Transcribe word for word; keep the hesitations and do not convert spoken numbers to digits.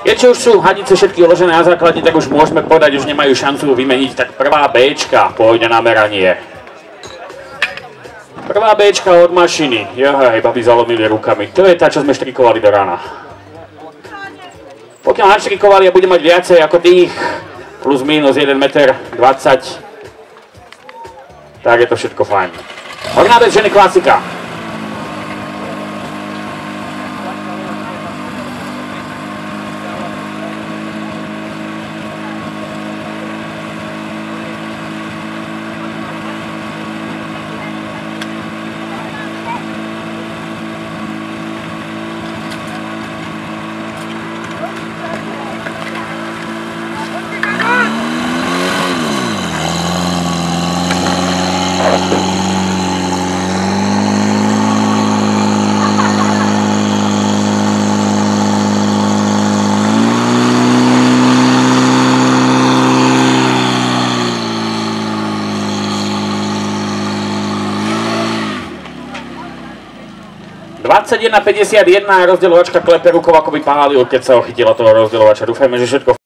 Keďže už sú hadice všetky uložené na základne, tak už môžeme povedať, už nemajú šancu vymeniť. Tak prvá béčka pôjde na meranie. Prvá béčka od mašiny. Jahaj, babi zalomili rukami. To je tá, čo sme štrikovali do rána. Pokiaľ naštrikovali a bude mať viacej ako tých, plus minus jeden meter dvadsať, tak je to všetko fajn. Horná béč ženy klasika. dvadsaťjeden päťdesiatjeden, rozdielovačka klepe rukou, ako by pálil, keď sa ochytila toho rozdielovača. Dúfajme, že všetko